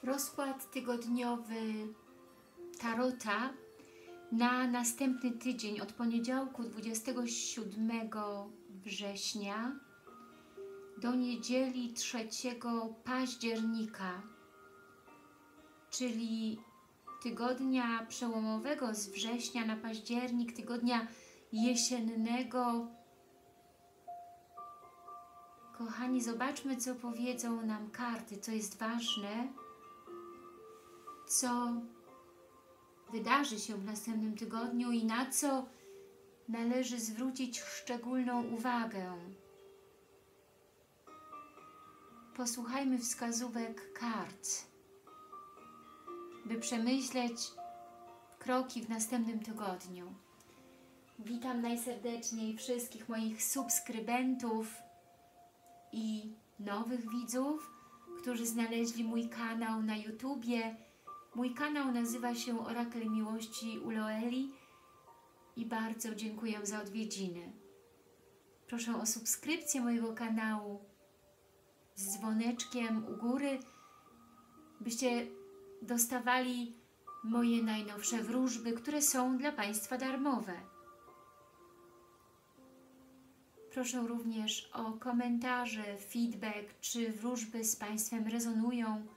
Rozkład tygodniowy Tarota na następny tydzień od poniedziałku 27 września do niedzieli 3 października, czyli tygodnia przełomowego z września na październik, tygodnia jesiennego. Kochani, zobaczmy, co powiedzą nam karty, co jest ważne, co wydarzy się w następnym tygodniu i na co należy zwrócić szczególną uwagę. Posłuchajmy wskazówek kart, by przemyśleć kroki w następnym tygodniu. Witam najserdeczniej wszystkich moich subskrybentów i nowych widzów, którzy znaleźli mój kanał na YouTubie. Mój kanał nazywa się Orakel Miłości Uloeli i bardzo dziękuję za odwiedziny. Proszę o subskrypcję mojego kanału z dzwoneczkiem u góry, byście dostawali moje najnowsze wróżby, które są dla Państwa darmowe. Proszę również o komentarze, feedback, czy wróżby z Państwem rezonują.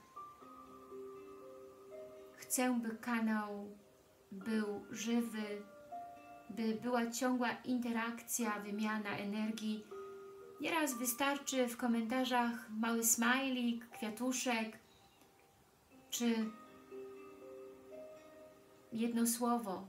Chcę, by kanał był żywy, by była ciągła interakcja, wymiana energii. Nieraz wystarczy w komentarzach mały smajlik, kwiatuszek, czy jedno słowo.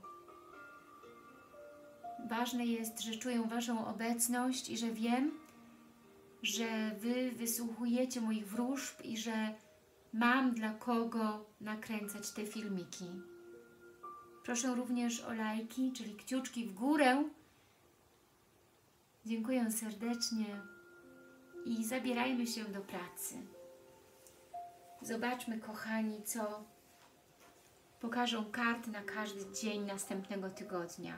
Ważne jest, że czuję Waszą obecność i że wiem, że Wy wysłuchujecie moich wróżb i że mam dla kogo nakręcać te filmiki. Proszę również o lajki, czyli kciuczki w górę. Dziękuję serdecznie i zabierajmy się do pracy. Zobaczmy, kochani, co pokażą karty na każdy dzień następnego tygodnia.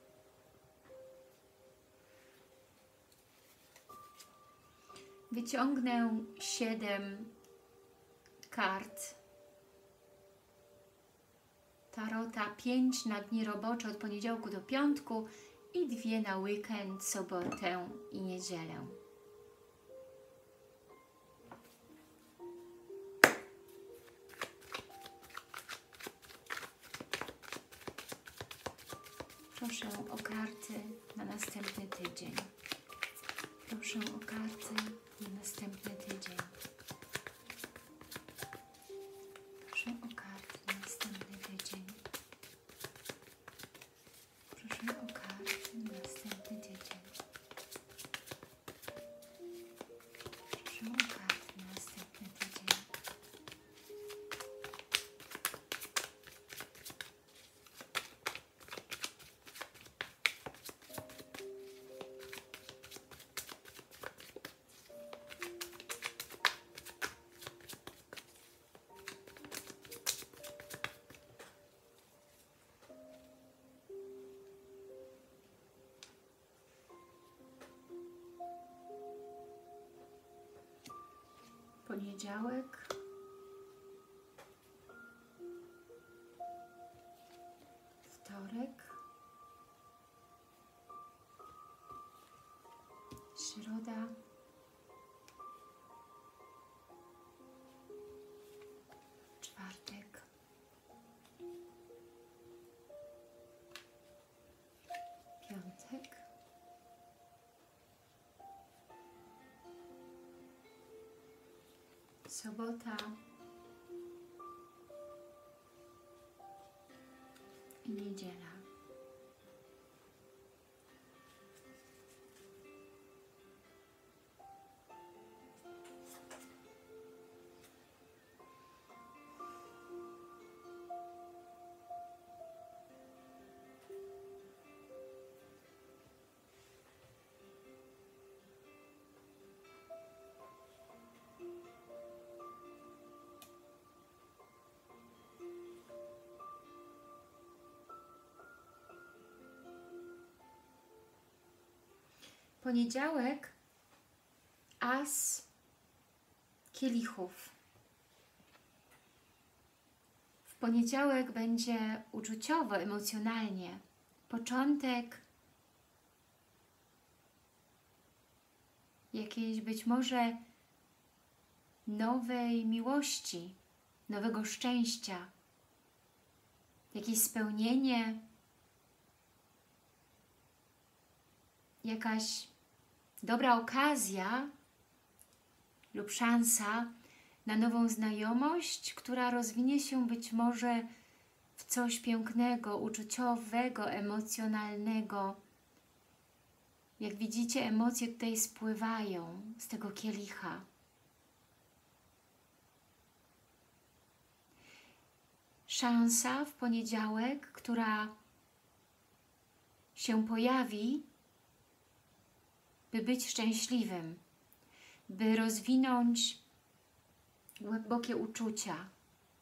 Wyciągnę 7 kart Tarota, 5 na dni robocze od poniedziałku do piątku i 2 na weekend, sobotę i niedzielę. Proszę o karty na następny tydzień. Proszę o karty na następny tydzień. Proszę o karty na następny tydzień. Proszę o karty na następny tydzień. Proszę o karty na następny tydzień. Poniedziałek, wtorek, środa, czwartek, piątek, sobota i niedziela. Poniedziałek, as kielichów. poniedziałek będzie uczuciowo, emocjonalnie. Początek jakiejś być może nowej miłości, nowego szczęścia, jakieś spełnienie, jakaś dobra okazja lub szansa na nową znajomość, która rozwinie się być może w coś pięknego, uczuciowego, emocjonalnego. Jak widzicie, emocje tutaj spływają z tego kielicha. Szansa w poniedziałek, która się pojawi, by być szczęśliwym, by rozwinąć głębokie uczucia.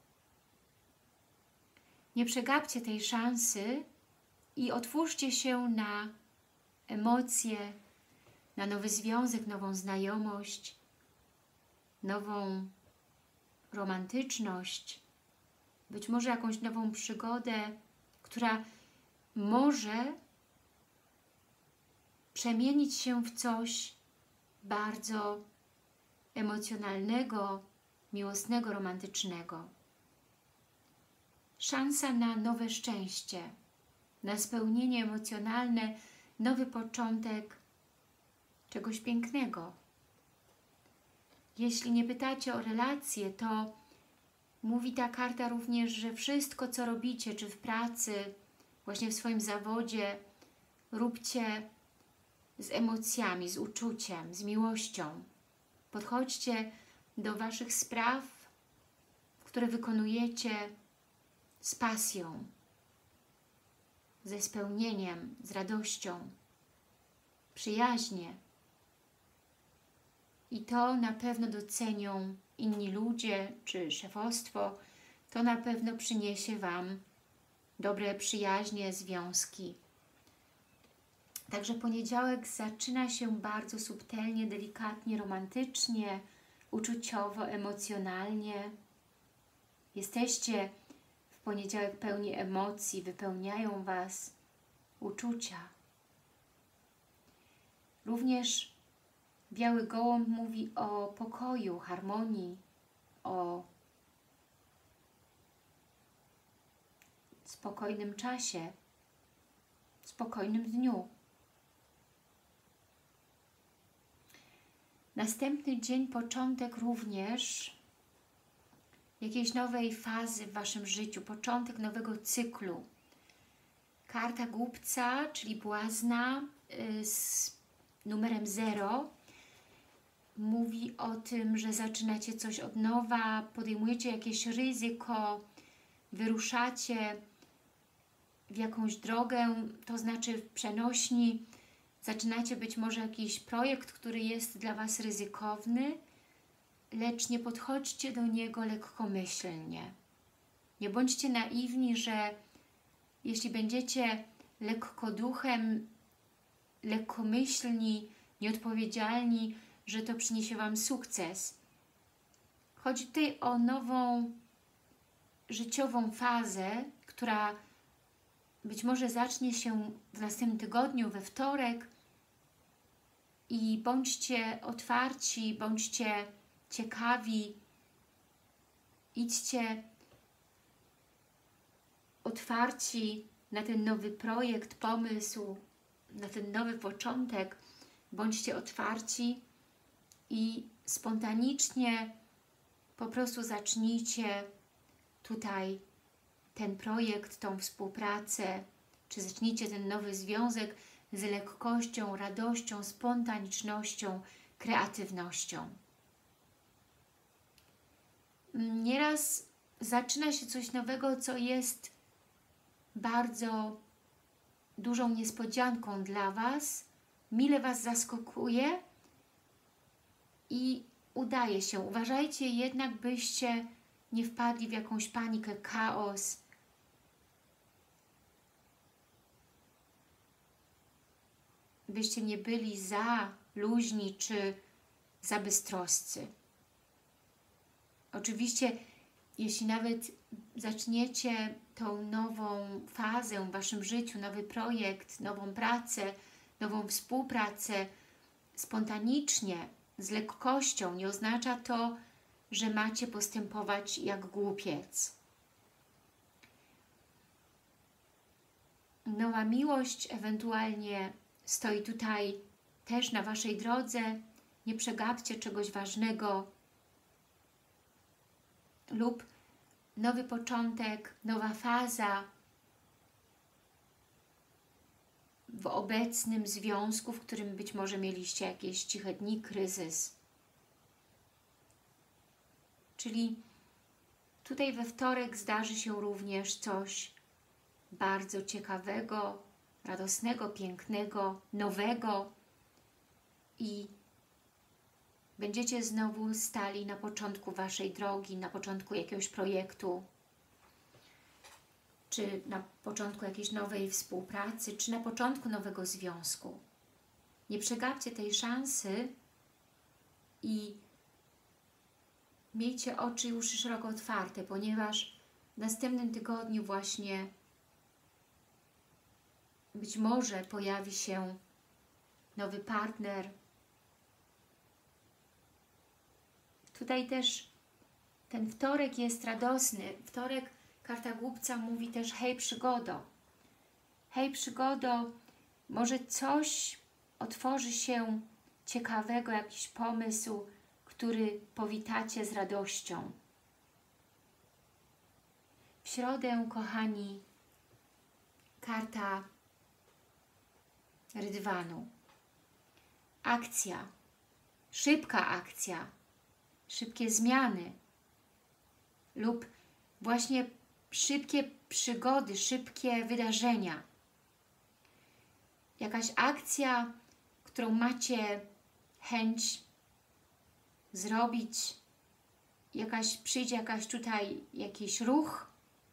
Nie przegapcie tej szansy i otwórzcie się na emocje, na nowy związek, nową znajomość, nową romantyczność, być może jakąś nową przygodę, która może przemienić się w coś bardzo emocjonalnego, miłosnego, romantycznego. Szansa na nowe szczęście, na spełnienie emocjonalne, nowy początek czegoś pięknego. Jeśli nie pytacie o relacje, to mówi ta karta również, że wszystko, co robicie, czy w pracy, właśnie w swoim zawodzie, róbcie z emocjami, z uczuciem, z miłością. Podchodźcie do waszych spraw, które wykonujecie z pasją, ze spełnieniem, z radością, przyjaźnie. I to na pewno docenią inni ludzie, czy szefostwo. To na pewno przyniesie wam dobre przyjaźnie, związki. Także poniedziałek zaczyna się bardzo subtelnie, delikatnie, romantycznie, uczuciowo, emocjonalnie. Jesteście w poniedziałek pełni emocji, wypełniają was uczucia. Również Biały Gołąb mówi o pokoju, harmonii, o spokojnym czasie, spokojnym dniu. Następny dzień, początek również jakiejś nowej fazy w waszym życiu, początek nowego cyklu. Karta Głupca, czyli błazna z numerem 0, mówi o tym, że zaczynacie coś od nowa, podejmujecie jakieś ryzyko, wyruszacie w jakąś drogę, to znaczy w przenośni, zaczynacie być może jakiś projekt, który jest dla was ryzykowny, lecz nie podchodźcie do niego lekkomyślnie. Nie bądźcie naiwni, że jeśli będziecie lekkoduchem, lekkomyślni, nieodpowiedzialni, że to przyniesie wam sukces. Chodzi tutaj o nową życiową fazę, która być może zacznie się w następnym tygodniu, we wtorek, i bądźcie otwarci, bądźcie ciekawi, idźcie otwarci na ten nowy projekt, pomysł, na ten nowy początek, bądźcie otwarci i spontanicznie po prostu zacznijcie tutaj ten projekt, tą współpracę, czy zacznijcie ten nowy związek z lekkością, radością, spontanicznością, kreatywnością. Nieraz zaczyna się coś nowego, co jest bardzo dużą niespodzianką dla was, mile was zaskakuje i udaje się. Uważajcie jednak, byście nie wpadli w jakąś panikę, chaos. Byście nie byli za luźni czy za bystroscy. Oczywiście, jeśli nawet zaczniecie tą nową fazę w Waszym życiu, nowy projekt, nową pracę, nową współpracę spontanicznie, z lekkością. Nie oznacza to, że macie postępować jak głupiec. Nowa miłość ewentualnie stoi tutaj też na Waszej drodze. Nie przegapcie czegoś ważnego lub nowy początek, nowa faza w obecnym związku, w którym być może mieliście jakieś ciche dni, kryzys. Czyli tutaj we wtorek zdarzy się również coś bardzo ciekawego, radosnego, pięknego, nowego i będziecie znowu stali na początku Waszej drogi, na początku jakiegoś projektu, czy na początku jakiejś nowej współpracy, czy na początku nowego związku. Nie przegapcie tej szansy i miejcie oczy i uszy szeroko otwarte, ponieważ w następnym tygodniu właśnie być może pojawi się nowy partner. Tutaj też ten wtorek jest radosny. Wtorek, karta głupca mówi też hej przygodo. Hej przygodo, może coś otworzy się ciekawego, jakiś pomysł, który powitacie z radością. W środę, kochani, karta rydwanu. Akcja, szybka akcja, szybkie zmiany lub właśnie szybkie przygody, szybkie wydarzenia. Jakaś akcja, którą macie chęć zrobić, przyjdzie jakiś ruch,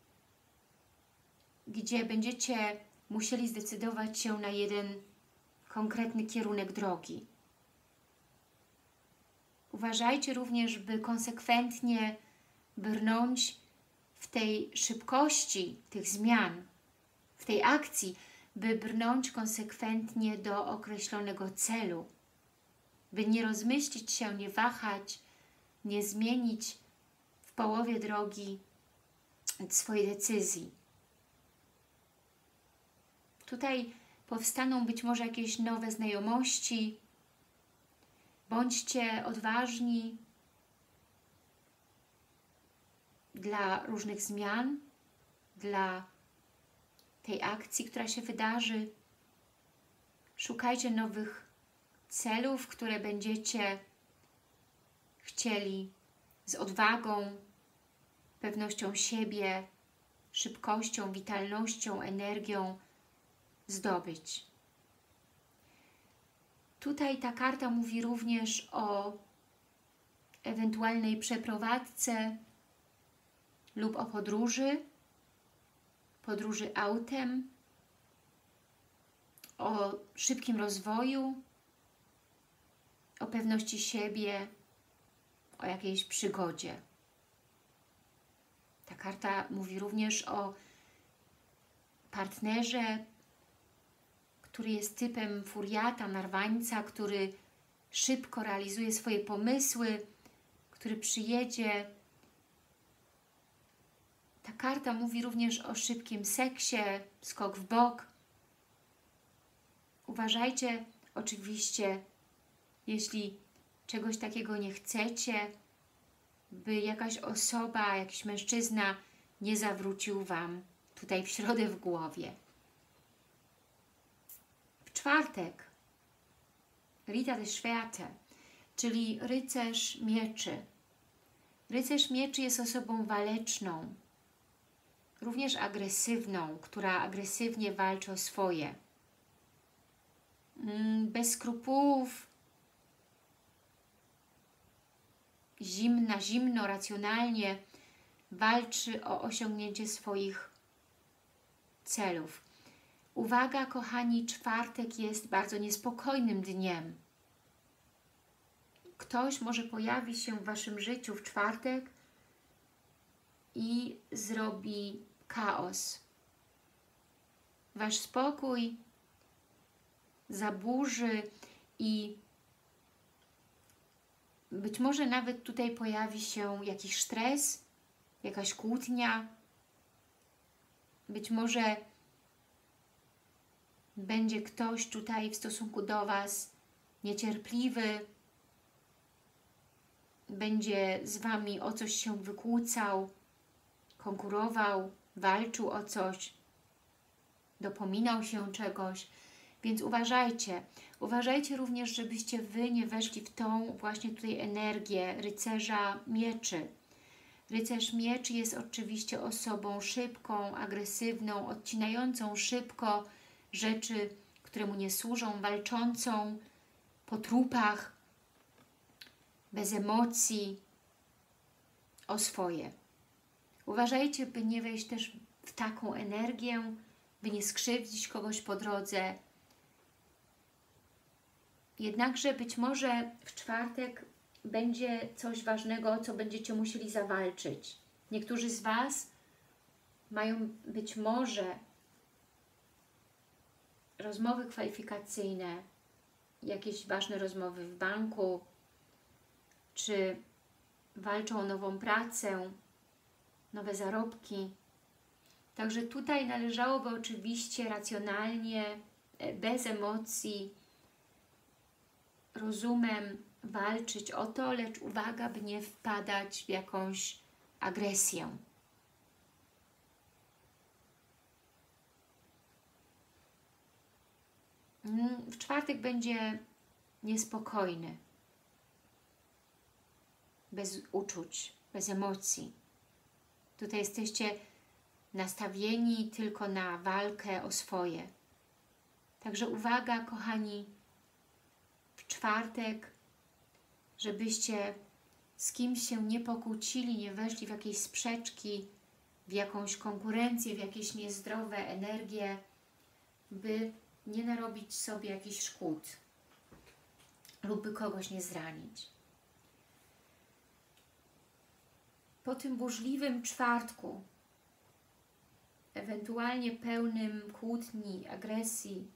gdzie będziecie musieli zdecydować się na jeden konkretny kierunek drogi. Uważajcie również, by konsekwentnie brnąć w tej szybkości tych zmian, w tej akcji, by brnąć konsekwentnie do określonego celu, by nie rozmyślić się, nie wahać, nie zmienić w połowie drogi swojej decyzji. Tutaj powstaną być może jakieś nowe znajomości. Bądźcie odważni dla różnych zmian, dla tej akcji, która się wydarzy. Szukajcie nowych celów, które będziecie chcieli z odwagą, pewnością siebie, szybkością, witalnością, energią zdobyć. Tutaj ta karta mówi również o ewentualnej przeprowadzce lub o podróży autem, o szybkim rozwoju, o pewności siebie, o jakiejś przygodzie. Ta karta mówi również o partnerze, który jest typem furiata, narwańca, który szybko realizuje swoje pomysły, który przyjedzie. Ta karta mówi również o szybkim seksie, skok w bok. Uważajcie oczywiście, jeśli czegoś takiego nie chcecie, by jakaś osoba, jakiś mężczyzna nie zawrócił Wam tutaj w środę w głowie. W czwartek Ritter der Schwerter, czyli rycerz mieczy. Rycerz mieczy jest osobą waleczną, również agresywną, która agresywnie walczy o swoje. Bez skrupułów, zimno, racjonalnie walczy o osiągnięcie swoich celów. Uwaga, kochani, czwartek jest bardzo niespokojnym dniem. Ktoś może pojawi się w Waszym życiu w czwartek, i zrobi chaos. Wasz spokój zaburzy i być może nawet tutaj pojawi się jakiś stres, jakaś kłótnia. Być może będzie ktoś tutaj w stosunku do Was niecierpliwy, będzie z Wami o coś się wykłócał, konkurował, walczył o coś, dopominał się czegoś. Więc uważajcie. Uważajcie również, żebyście Wy nie weszli w tą właśnie tutaj energię rycerza mieczy. Rycerz mieczy jest oczywiście osobą szybką, agresywną, odcinającą szybko rzeczy, które mu nie służą, walczącą po trupach, bez emocji, o swoje. Uważajcie, by nie wejść też w taką energię, by nie skrzywdzić kogoś po drodze. Jednakże być może w czwartek będzie coś ważnego, o co będziecie musieli zawalczyć. Niektórzy z Was mają być może rozmowy kwalifikacyjne, jakieś ważne rozmowy w banku, czy walczą o nową pracę, nowe zarobki. Także tutaj należałoby oczywiście racjonalnie, bez emocji, rozumem walczyć o to, lecz uwaga, by nie wpadać w jakąś agresję. W czwartek będzie niespokojny, bez uczuć, bez emocji. Tutaj jesteście nastawieni tylko na walkę o swoje. Także uwaga, kochani, w czwartek, żebyście z kimś się nie pokłócili, nie weszli w jakieś sprzeczki, w jakąś konkurencję, w jakieś niezdrowe energie, by nie narobić sobie jakichś szkód lub by kogoś nie zranić. Po tym burzliwym czwartku, ewentualnie pełnym kłótni, agresji,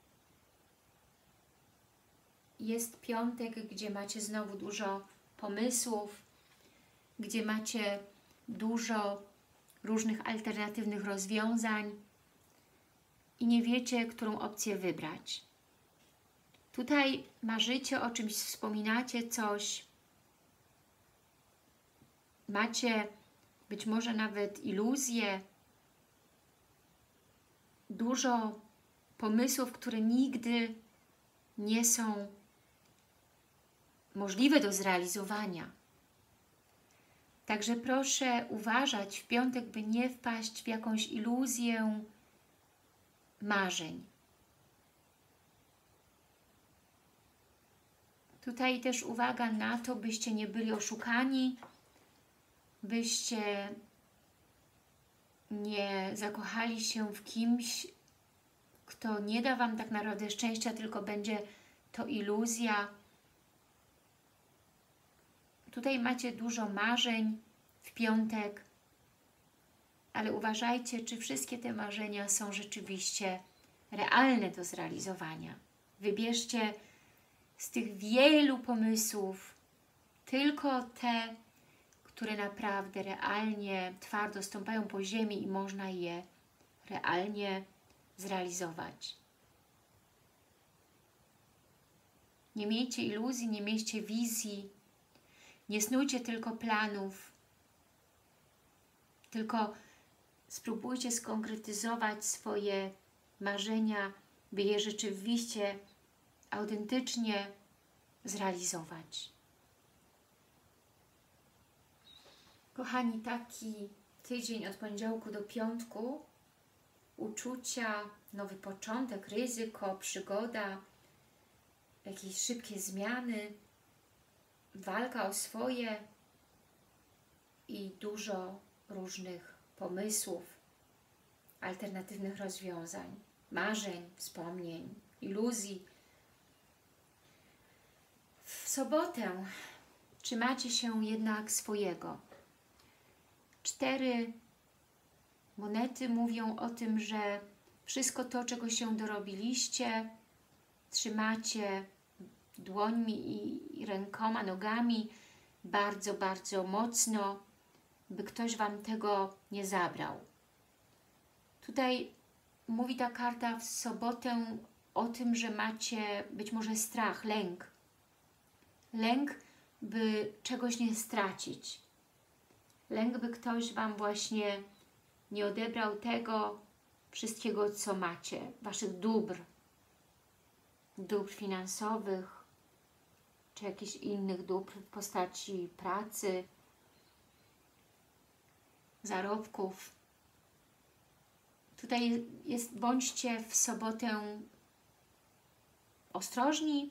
jest piątek, gdzie macie znowu dużo pomysłów, gdzie macie dużo różnych alternatywnych rozwiązań i nie wiecie, którą opcję wybrać. Tutaj marzycie o czymś, wspominacie coś, macie być może nawet iluzje, dużo pomysłów, które nigdy nie są możliwe do zrealizowania. Także proszę uważać w piątek, by nie wpaść w jakąś iluzję marzeń. Tutaj też uwaga na to, byście nie byli oszukani, byście nie zakochali się w kimś, kto nie da Wam tak naprawdę szczęścia, tylko będzie to iluzja. Tutaj macie dużo marzeń w piątek, ale uważajcie, czy wszystkie te marzenia są rzeczywiście realne do zrealizowania. Wybierzcie z tych wielu pomysłów tylko te, które naprawdę realnie, twardo stąpają po ziemi i można je realnie zrealizować. Nie miejcie iluzji, nie miejcie wizji, nie snujcie tylko planów, tylko spróbujcie skonkretyzować swoje marzenia, by je rzeczywiście, autentycznie zrealizować. Kochani, taki tydzień od poniedziałku do piątku, uczucia, nowy początek, ryzyko, przygoda, jakieś szybkie zmiany, walka o swoje i dużo różnych pomysłów, alternatywnych rozwiązań, marzeń, wspomnień, iluzji. W sobotę trzymacie się jednak swojego. 4 monety mówią o tym, że wszystko to, czego się dorobiliście, trzymacie dłońmi i rękoma, nogami bardzo, bardzo mocno, by ktoś Wam tego nie zabrał. Tutaj mówi ta karta w sobotę o tym, że macie być może strach, lęk. Lęk, by czegoś nie stracić. Lęk, by ktoś Wam właśnie nie odebrał tego wszystkiego, co macie, Waszych dóbr finansowych, czy jakichś innych dóbr w postaci pracy, zarobków. Tutaj bądźcie w sobotę ostrożni.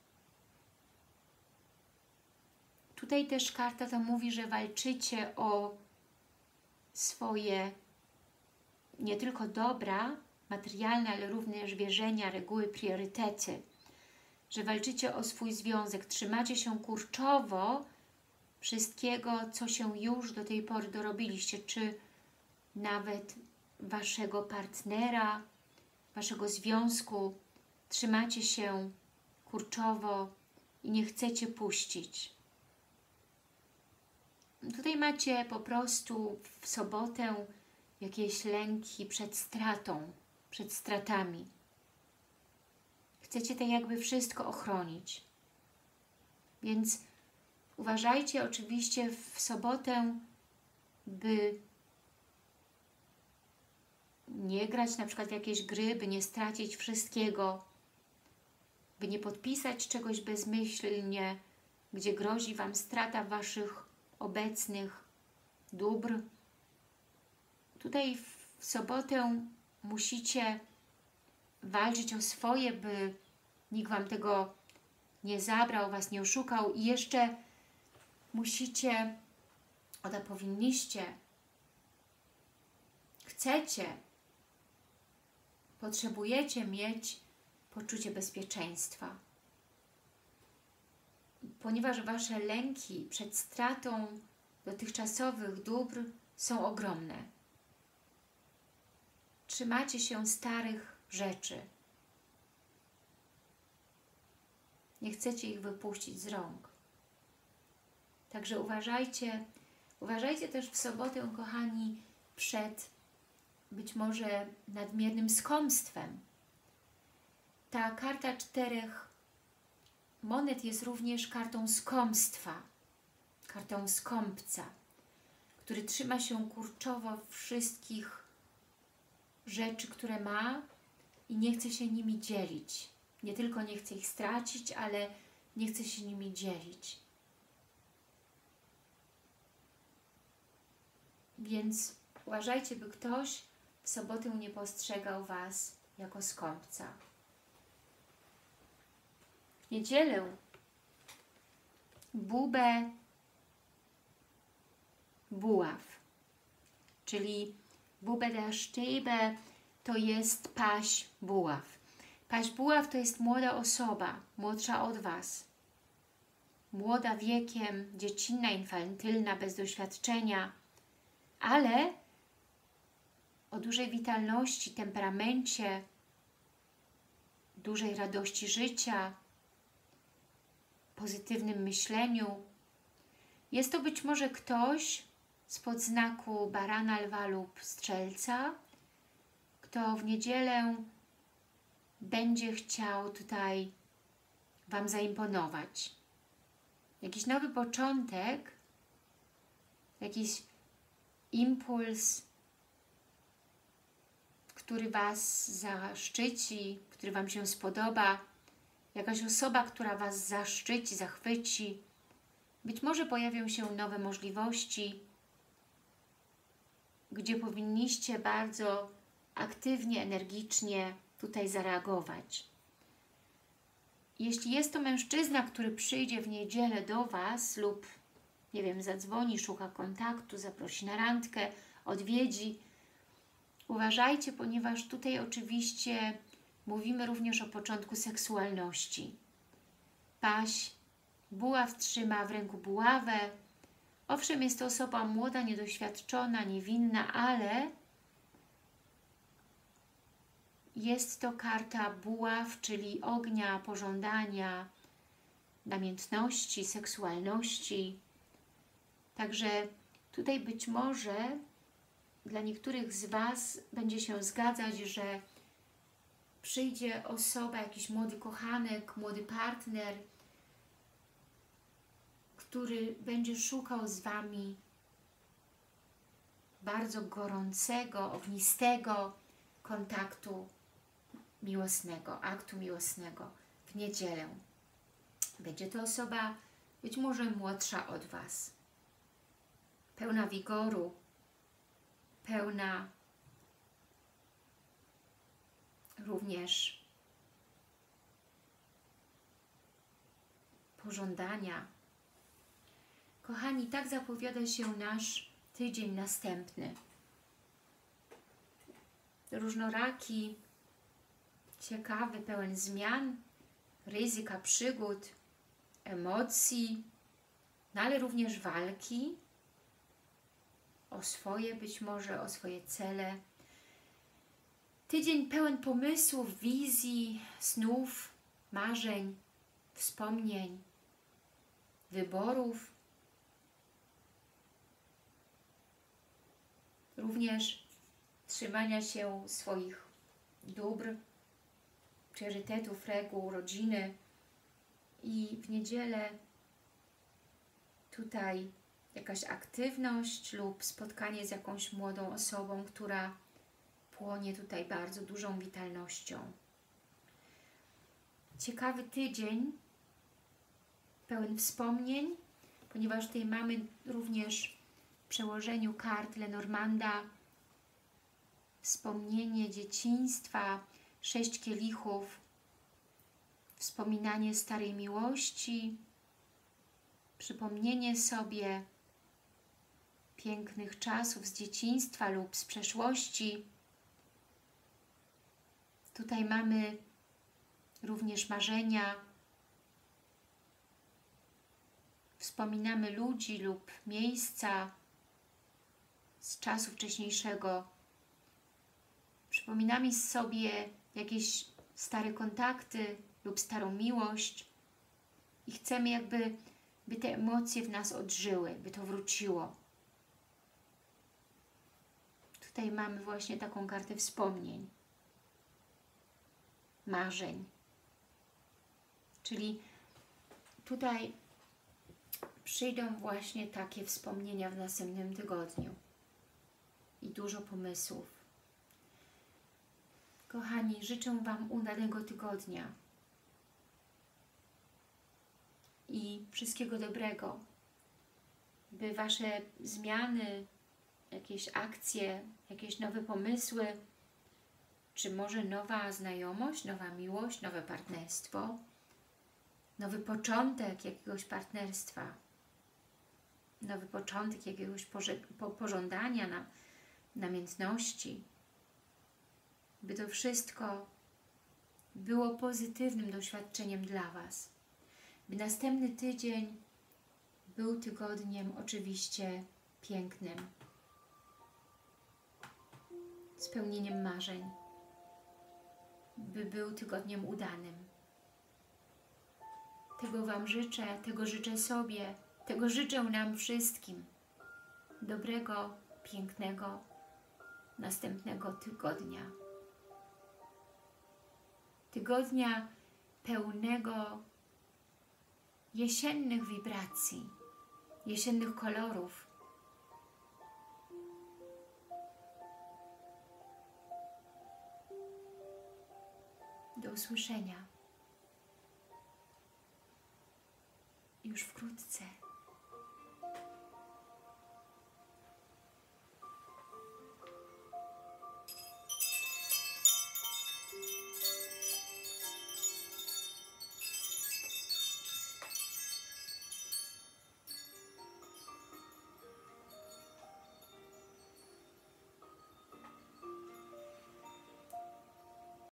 Tutaj też karta to mówi, że walczycie o swoje nie tylko dobra materialne, ale również wierzenia, reguły, priorytety. Że walczycie o swój związek, trzymacie się kurczowo wszystkiego, co się już do tej pory dorobiliście, czy nawet Waszego partnera, Waszego związku. Trzymacie się kurczowo i nie chcecie puścić. Tutaj macie po prostu w sobotę jakieś lęki przed stratą, przed stratami. Chcecie tak jakby wszystko ochronić. Więc uważajcie oczywiście w sobotę, by nie grać na przykład w jakieś gry, by nie stracić wszystkiego, by nie podpisać czegoś bezmyślnie, gdzie grozi Wam strata Waszych obecnych dóbr. Tutaj w sobotę musicie walczyć o swoje, by nikt Wam tego nie zabrał, Was nie oszukał i jeszcze musicie, powinniście, chcecie, potrzebujecie mieć poczucie bezpieczeństwa. Ponieważ Wasze lęki przed stratą dotychczasowych dóbr są ogromne. Trzymacie się starych rzeczy. Nie chcecie ich wypuścić z rąk. Także uważajcie też w sobotę, kochani, przed być może nadmiernym skąpstwem. Ta karta 4 monet jest również kartą skąpstwa, kartą skąpca, który trzyma się kurczowo wszystkich rzeczy, które ma i nie chce się nimi dzielić. Nie tylko nie chce ich stracić, ale nie chce się nimi dzielić. Więc uważajcie, by ktoś w sobotę nie postrzegał Was jako skąpca. W niedzielę Bubę Buław, czyli Bube der Stäbe to jest paź buław. Paź buław to jest młoda osoba, młodsza od Was. Młoda wiekiem, dziecinna, infantylna, bez doświadczenia, ale o dużej witalności, temperamencie, dużej radości życia, pozytywnym myśleniu. Jest to być może ktoś spod znaku barana, lwa lub strzelca, kto w niedzielę będzie chciał tutaj Wam zaimponować. Jakiś nowy początek, jakiś impuls, który Was zaszczyci, który Wam się spodoba, jakaś osoba, która Was zaszczyci, zachwyci. Być może pojawią się nowe możliwości, gdzie powinniście bardzo aktywnie, energicznie tutaj zareagować. Jeśli jest to mężczyzna, który przyjdzie w niedzielę do Was lub, nie wiem, zadzwoni, szuka kontaktu, zaprosi na randkę, odwiedzi, uważajcie, ponieważ tutaj oczywiście mówimy również o początku seksualności. Paź buław trzyma w ręku buławę, Owszem, jest to osoba młoda, niedoświadczona, niewinna, ale jest to karta buław, czyli ognia, pożądania, namiętności, seksualności. Także tutaj być może dla niektórych z Was będzie się zgadzać, że przyjdzie osoba, jakiś młody kochanek, młody partner, który będzie szukał z Wami bardzo gorącego, ognistego kontaktu miłosnego, aktu miłosnego w niedzielę. Będzie to osoba być może młodsza od Was, pełna wigoru, pełna również pożądania. Kochani, tak zapowiada się nasz tydzień następny. Różnoraki, ciekawy, pełen zmian, ryzyka, przygód, emocji, no ale również walki o swoje, być może o swoje cele. Tydzień pełen pomysłów, wizji, snów, marzeń, wspomnień, wyborów. Również trzymania się swoich dóbr, priorytetów, reguł, rodziny. I w niedzielę tutaj jakaś aktywność lub spotkanie z jakąś młodą osobą, która płonie tutaj bardzo dużą witalnością. Ciekawy tydzień, pełen wspomnień, ponieważ tutaj mamy również w przełożeniu kart Lenormanda wspomnienie dzieciństwa, 6 kielichów, wspominanie starej miłości, przypomnienie sobie pięknych czasów z dzieciństwa lub z przeszłości. Tutaj mamy również marzenia, wspominamy ludzi lub miejsca z czasu wcześniejszego. Przypominamy sobie jakieś stare kontakty lub starą miłość i chcemy jakby, by te emocje w nas odżyły, by to wróciło. Tutaj mamy właśnie taką kartę wspomnień, marzeń. Czyli tutaj przyjdą właśnie takie wspomnienia w następnym tygodniu i dużo pomysłów. Kochani, życzę Wam udanego tygodnia i wszystkiego dobrego, by Wasze zmiany, jakieś akcje, jakieś nowe pomysły, czy może nowa znajomość, nowa miłość, nowe partnerstwo, nowy początek jakiegoś partnerstwa, nowy początek jakiegoś pożądania, namiętności, by to wszystko było pozytywnym doświadczeniem dla Was. By następny tydzień był tygodniem oczywiście pięknym, spełnieniem marzeń, by był tygodniem udanym. Tego Wam życzę, tego życzę sobie, tego życzę nam wszystkim. Dobrego, pięknego, następnego tygodnia. Tygodnia pełnego jesiennych wibracji, jesiennych kolorów. Do usłyszenia już wkrótce.